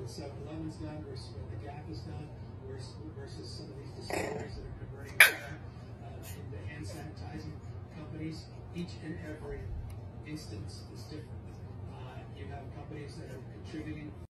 what 7-Eleven's done versus what the Gap has done versus some of these distilleries that are converting into hand sanitizing companies. Each and every instance is different. You have companies that are contributing